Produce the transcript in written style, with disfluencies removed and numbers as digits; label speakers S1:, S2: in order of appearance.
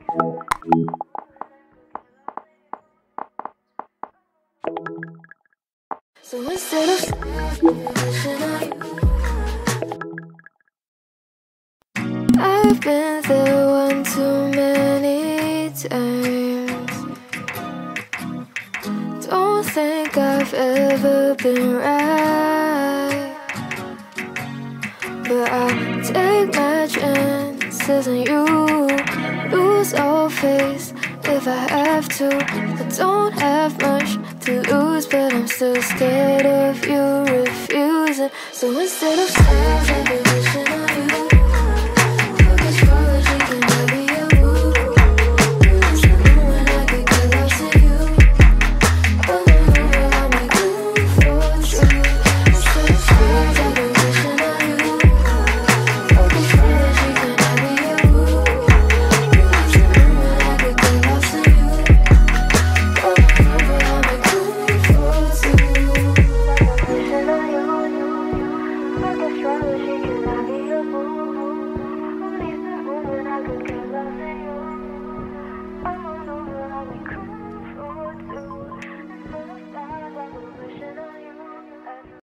S1: So instead of I've been there one too many times. Don't think I've ever been right, but I'll take my chances and you lose all face if I have to. I don't have much to lose, but I'm still scared of you refusing. So instead of saying